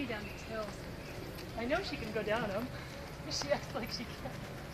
me down these hills. I know she can go down them. She acts like she can.